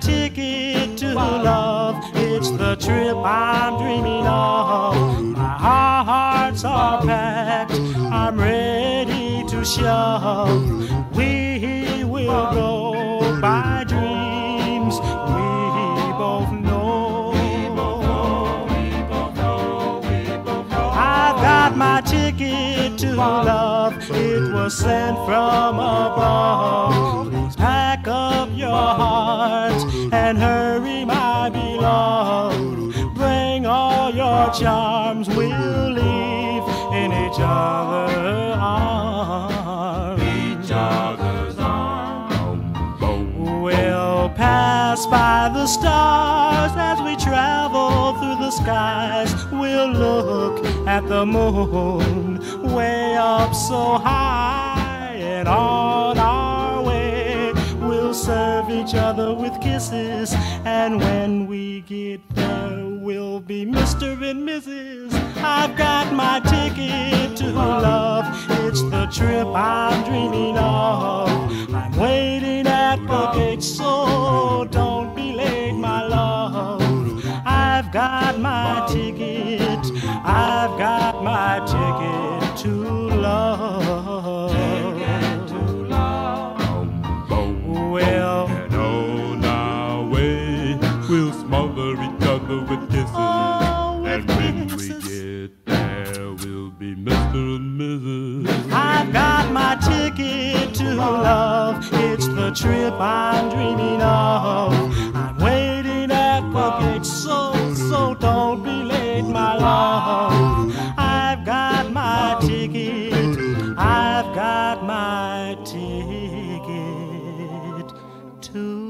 ticket to love. It's the trip I'm dreaming of. My hearts are packed, I'm ready to shove. We will go by dreams we both know. I've got my ticket to love. It was sent from above. Please pack up your heart and hurry, my beloved. Bring all your charms, we'll leave in each other's arms. Each other's arms. We'll pass by the stars as we travel through the skies. We'll look at the moon way up so high, and on our way we'll serve each other with kisses. And when we get there, we'll be Mr. and Mrs. I've got my ticket to love. It's the trip I'm dreaming of. I'm waiting at the gate, so don't be late, my love. I've got my ticket, I've got my ticket to love. Ticket to love. Well, And on our way, we'll smother each other with kisses. And when we get there, we'll be Mr. and Mrs. I've got my ticket to love. It's the trip I'm dreaming of. I'm waiting at the gate, so don't be late, my love. I've got my ticket, I've got my ticket to